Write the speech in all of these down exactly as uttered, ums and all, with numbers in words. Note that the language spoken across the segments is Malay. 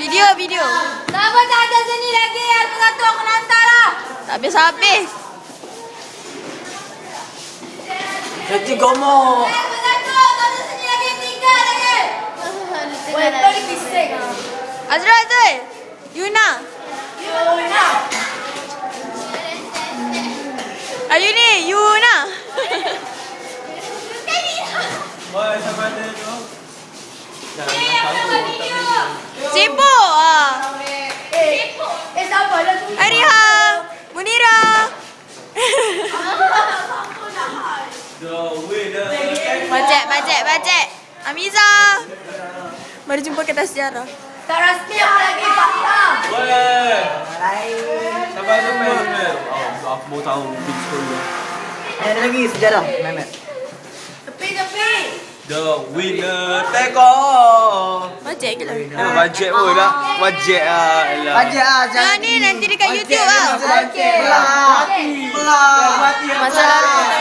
Video, video. Siapa tak ada sini lagi? Harus satu aku nak hantar lah. Tak habis-habis. Jadi gomo. Siapa satu? Tak ada sini lagi. Tiga lagi. Weh, tadi bising. Azrul, Azrul. Yuna. Yuna. Ayu ni, Yuna. Woi, siapa ada tu? Sibuk ah. Eh, eh siapa dah tu? Ariha. Munira. Bajet, bajet, bajet. Amiza. Baru jumpa kertas sejarah. Tak rasmi aku lagi, Fatah. Woi. Siapa ada main ni? Oh, aku mau tahu big story. Ada lagi sejarah, Mehmet. Tepi, tepi. The winner teko. Bajet ke lah. Dah bajet pun dah. Bajet ah. Bajet ah, Ah, ni nanti dekat YouTube ah. Okey. Mati. Belah. Mati. Masalah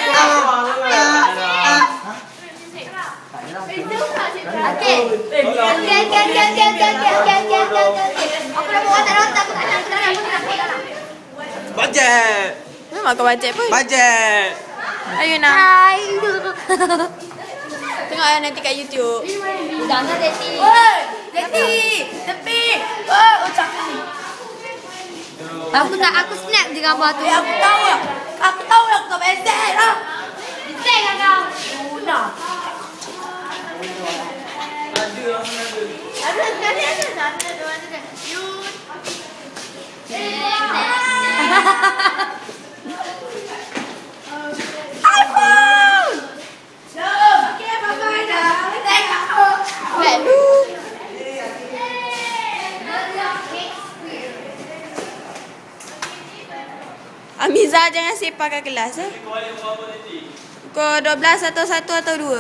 Okey. Okey, okey, okey, okey, okey, okey, okey, okey, okey, okey. Aku dah buat tak rata, aku tak nak, aku tak nak, aku tak nak, aku tak nak. Bajet. memang kau bajet pun. Bajet. Ayu nak. Hai. Tengok lah nanti kat YouTube. Jangan Teti. Woi, Teti. Tepi. Oh, ucap ni. Aku nak aku snap je gambar tu. Eh, aku tahu lah. Aku tahu lah kau besek lah. Besek kan kau? Guna. Ada sekali ada. Ada dua ada. Yun. iPhone. Jom. Okey, bye-bye dah. Tengok. Lalu. Amiza jangan sepakan kelas eh. Pukul dua belas atau satu atau dua.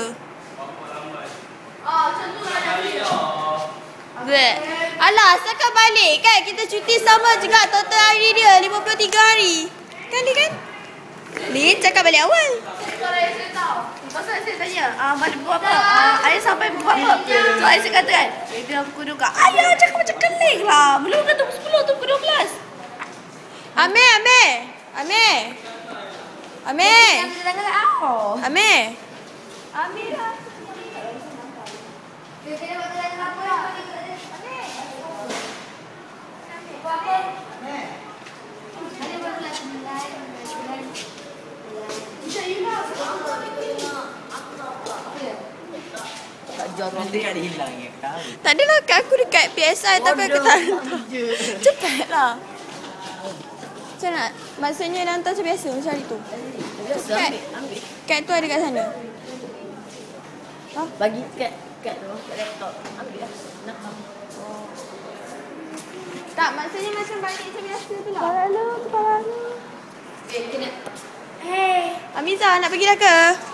Oh, macam tu lah. Bleh. Alah, asalkan balik kan kita cuti sama juga total hari dia lima puluh tiga hari. Kan dia kan? Ni cakap balik awal. Kalau saya tahu. Pasal saya tanya, ah balik buat apa? Ah, ayah sampai buat apa? So ayah kata kan, eh, dia pukul dua. Ayah cakap macam keling lah. Belum kata pukul sepuluh tu pukul dua belas. Amir, Amir. Amir. Amir. Jangan kata apa. Amir. Ambil lah. Dia kena buat jalan apa lah. Ambil. Buat apa? Ada buat jalan sembilan. Macam you lah. Aku tahu apa. Tak jual nanti ada hilang ya kau. Tak adalah kat aku dekat P S I tapi aku tak hantar. Cepatlah. Macam nak? Maksudnya dah hantar macam biasa macam hari tu. Kat, kat tu ada kat sana. Bagi kat kat tu, kat laptop. Ambil lah. Nak Oh. Tak, maksudnya macam balik macam biasa tu lah. Kepala lu, kepala lu. Eh, kena. Hey. Amiza nak pergi dah ke?